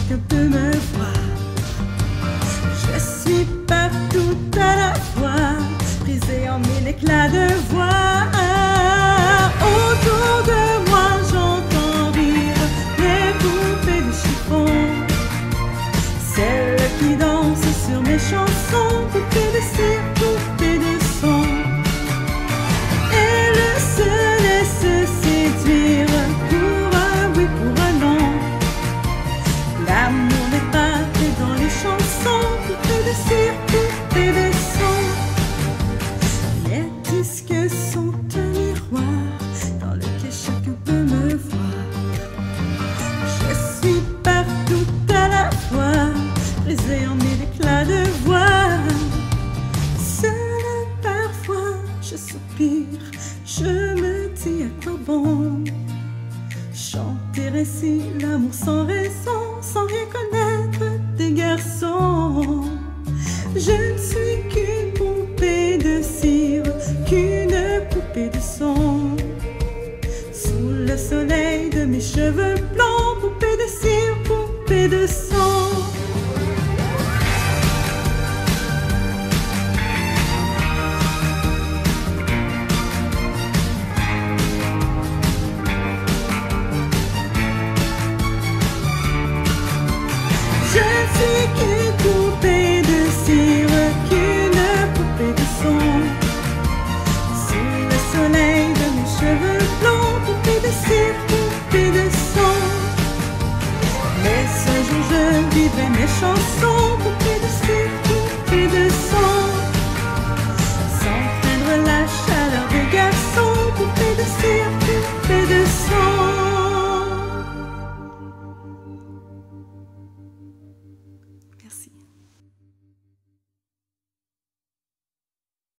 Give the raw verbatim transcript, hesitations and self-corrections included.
chacun peut me voir. Je suis partout à la fois, brisée en mille éclats de voix. Autour de moi j'entends rire les poupées de chiffon, celles qui dansent sur mes chansons, poupées de cire, poupées de son. Elles se laissent séduire pour un oui, pour un non. L'amour n'est pas que dans les chansons, poupées de cire, poupées de son. Les disques sont un miroir dans lequel chacun peut me voir. Je suis partout à la fois, brisée en mille éclats de voix. Seule parfois je soupire, je me dis à quoi bon chanter ainsi l'amour sans raison, sans rien connaître des garçons. Je ne suis qu'une poupée de cire, qu'une poupée de son. Sous le soleil de mes cheveux blancs, poupée de cire, poupée de son. Je suis qu'une poupée de cire, qu'une poupée de son. Sous le soleil de mes cheveux blancs, poupée de cire, poupée de son. Mais ce jour je vivrai mes chansons.